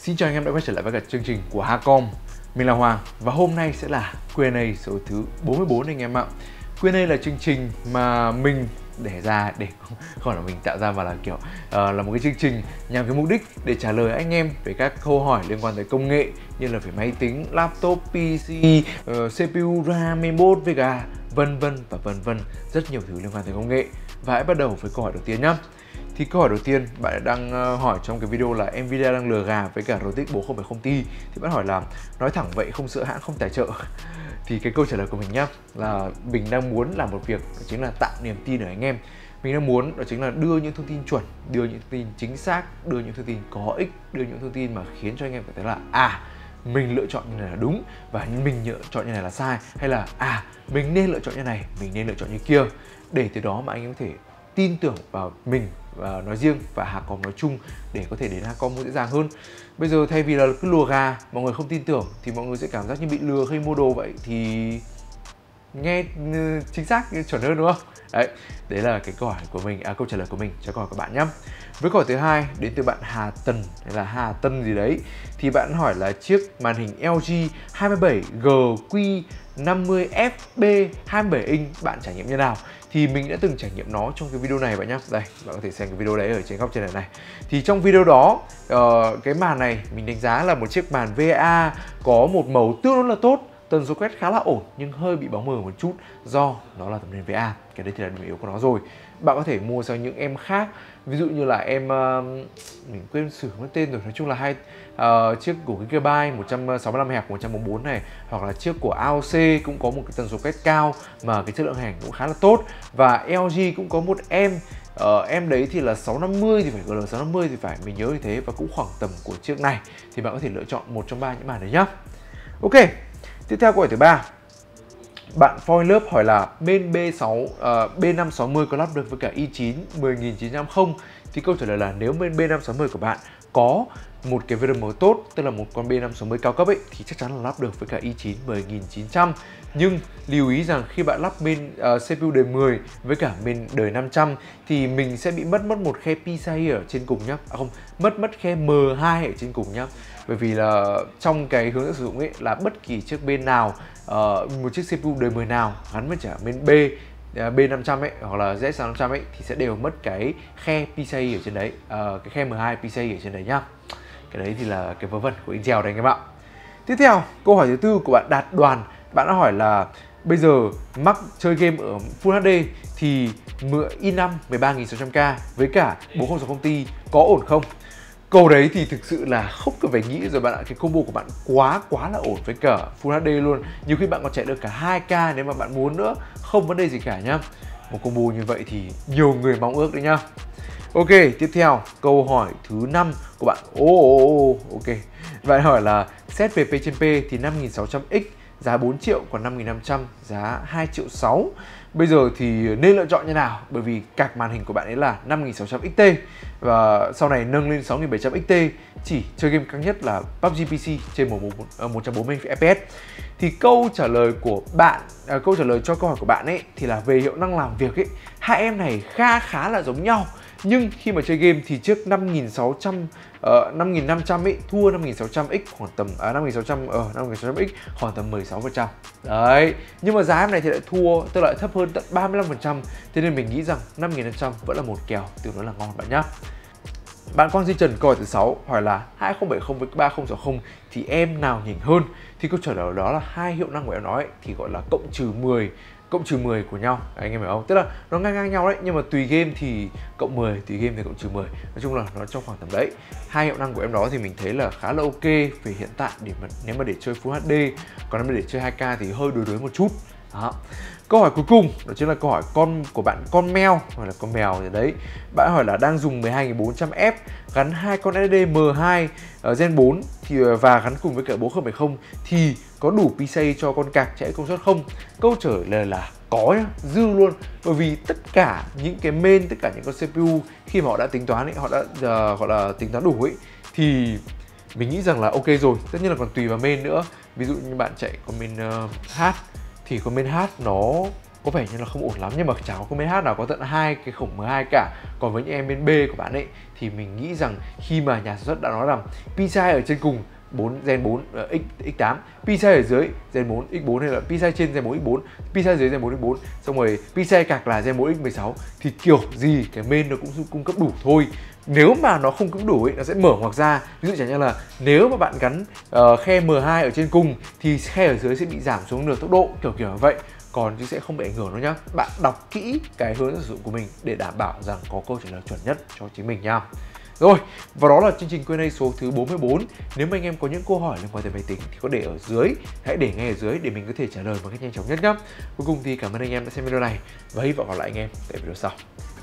Xin chào anh em đã quay trở lại với cả chương trình của Hacom. Mình là Hoàng và hôm nay sẽ là Q&A số thứ 44 anh em ạ. Q&A là chương trình mà mình để ra để không là mình tạo ra mà là kiểu là một cái chương trình nhằm cái mục đích để trả lời anh em về các câu hỏi liên quan tới công nghệ như là về máy tính, laptop, PC, CPU, RAM, mainboard, VGA, vân vân và vân vân, rất nhiều thứ liên quan tới công nghệ. Và hãy bắt đầu với câu hỏi đầu tiên nhá. Thì câu hỏi đầu tiên bạn đang hỏi trong cái video là Nvidia đang lừa gà với cả RTX 4070 Ti. Thì bạn hỏi là nói thẳng vậy không sợ hãng không tài trợ. Thì cái câu trả lời của mình nhá là mình đang muốn làm một việc, đó chính là tạo niềm tin ở anh em. Mình đang muốn đó chính là đưa những thông tin chuẩn, đưa những thông tin chính xác, đưa những thông tin có ích, đưa những thông tin mà khiến cho anh em cảm thấy là mình lựa chọn như này là đúng và mình lựa chọn như này là sai, hay là mình nên lựa chọn như này, mình nên lựa chọn như kia, để từ đó mà anh em có thể tin tưởng vào mình và nói riêng và Hacom nói chung để có thể đến Hacom dễ dàng hơn. Bây giờ thay vì là cứ lùa gà, mọi người không tin tưởng thì mọi người sẽ cảm giác như bị lừa khi mua đồ vậy, thì nghe chính xác chuẩn hơn đúng không? Đấy là cái câu hỏi của mình, câu trả lời của mình cho câu hỏi của bạn nhé. Với câu hỏi thứ hai đến từ bạn Hà Tần hay là Hà Tân gì đấy, thì bạn hỏi là chiếc màn hình LG 27GQ50FB 27 inch bạn trải nghiệm như nào? Thì mình đã từng trải nghiệm nó trong cái video này bạn nhé. Đây, bạn có thể xem cái video đấy ở trên góc trên này. Thì trong video đó, cái màn này mình đánh giá là một chiếc màn VGA có một màu tương đối là tốt, tần số quét khá là ổn nhưng hơi bị bóng mờ một chút do nó là tấm nền VGA. Cái đấy thì là điểm yếu của nó rồi. Bạn có thể mua sang những em khác, ví dụ như là em mình quên sử mất tên rồi, nói chung là chiếc của Gigabyte 165Hz 144 này, hoặc là chiếc của AOC cũng có một cái tần số quét cao mà cái chất lượng hình cũng khá là tốt, và LG cũng có một em đấy thì là 650 thì phải, GL 650 thì phải, mình nhớ như thế, và cũng khoảng tầm của chiếc này, thì bạn có thể lựa chọn một trong ba những màn đấy nhá. Ok, tiếp theo câu hỏi thứ ba. Bạn Foil Love hỏi là bên B560 có lắp được với cả i9 10950? Thì câu trả lời là nếu bên B560 của bạn có một cái VRM tốt, tức là một con B560 cao cấp ấy, thì chắc chắn là lắp được với cả i9 10900. Nhưng lưu ý rằng khi bạn lắp bên CPU đời 10 với cả bên đời 500 thì mình sẽ bị mất một khe PCIe ở trên cùng nhá. Mất khe M2 ở trên cùng nhá. Bởi vì là trong cái hướng dẫn sử dụng ấy là bất kỳ chiếc bên nào, một chiếc CPU đời 10 nào gắn với cả bên B500 ấy hoặc là Z600 ấy thì sẽ đều mất cái khe PCIe ở trên đấy, cái khe M2 PCIe ở trên đấy nhá. Cái đấy thì là cái vớ vẩn của Intel đấy anh em ạ. Tiếp theo, câu hỏi thứ tư của bạn Đạt Đoàn. Bạn đã hỏi là bây giờ mắc chơi game ở Full HD thì i5 13600K với cả 4060 Ti có ổn không? Câu đấy thì thực sự là không cần phải nghĩ rồi bạn ạ. Cái combo của bạn quá là ổn với cả Full HD luôn. Nhiều khi bạn còn chạy được cả 2K nếu mà bạn muốn nữa, không vấn đề gì cả nhá. Một combo như vậy thì nhiều người mong ước đấy nhá. Ok, tiếp theo câu hỏi thứ 5 của bạn. Ok. Bạn hỏi là xét về P trên P thì 5600X giá 4 triệu, còn 5500 giá 2 triệu 6. Bây giờ thì nên lựa chọn như nào? Bởi vì card màn hình của bạn ấy là 5600 XT và sau này nâng lên 6700 XT, chỉ chơi game căng nhất là PUBG PC trên 140 FPS. Thì câu trả lời của bạn, câu trả lời cho câu hỏi của bạn ấy thì là về hiệu năng làm việc ấy, hai em này khá là giống nhau. Nhưng khi mà chơi game thì trước 5500 ấy thua 5600X khoảng tầm 5600X khoảng tầm 16%. Đấy, nhưng mà giá em này thì lại thua, tức là lại thấp hơn tận 35%. Thế nên mình nghĩ rằng 5500 vẫn là một kèo tương đối là ngon bạn nhá. Bạn Quang Duy Trần câu hỏi thứ 6 hỏi là 2070 với 3060 thì em nào nhỉnh hơn? Thì câu trả lời đó là hai hiệu năng của em nói thì gọi là cộng trừ 10 của nhau, anh em hiểu không? Tức là nó ngang nhau đấy, nhưng mà tùy game thì cộng 10, tùy game thì cộng trừ 10. Nói chung là nó trong khoảng tầm đấy. Hai hiệu năng của em đó thì mình thấy là khá là ok về hiện tại nếu mà để chơi Full HD, còn nếu mà để chơi 2K thì hơi đối một chút. Đó. Câu hỏi cuối cùng đó chính là câu hỏi của bạn con mèo, hoặc là con mèo gì đấy. Bạn hỏi là đang dùng 12400F gắn hai con SSD M2 Gen 4 thì và gắn cùng với cả 4070 thì có đủ PCIe cho con card chạy công suất không? Câu trả lời là có nhá, dư luôn. Bởi vì tất cả những cái main, tất cả những con CPU khi mà họ đã tính toán ấy, họ đã gọi là tính toán đủ ấy, thì mình nghĩ rằng là ok rồi. Tất nhiên là còn tùy vào main nữa. Ví dụ như bạn chạy con main H thì con main H nó có vẻ như là không ổn lắm, nhưng mà chả có máy hát nào có tận 2 cái khổng M2 cả. Còn với những em bên B của bạn ấy thì mình nghĩ rằng khi mà nhà sản xuất đã nói rằng PCIe ở trên cùng Gen 4 X8, PCIe ở dưới Gen 4 X4 hay là PCIe trên Gen 4 X4, PCIe dưới Gen 4 X4, xong rồi PCIe cạc là Gen 4 X16 thì kiểu gì cái main nó cũng cung cấp đủ thôi. Nếu mà nó không cũng đủ ấy, nó sẽ mở ngoặc ra. Ví dụ chẳng như là nếu mà bạn gắn khe M2 ở trên cùng thì khe ở dưới sẽ bị giảm xuống nửa tốc độ, kiểu như vậy. Còn chứ sẽ không bị ảnh hưởng đâu nhá. Bạn đọc kỹ cái hướng dẫn sử dụng của mình để đảm bảo rằng có câu trả lời chuẩn nhất cho chính mình nha. Rồi, và đó là chương trình Q&A số thứ 44. Nếu mà anh em có những câu hỏi liên quan tới máy tính thì có để ở dưới, hãy để ngay ở dưới để mình có thể trả lời một cách nhanh chóng nhất nhé. Cuối cùng thì cảm ơn anh em đã xem video này và hy vọng gặp lại anh em tại video sau.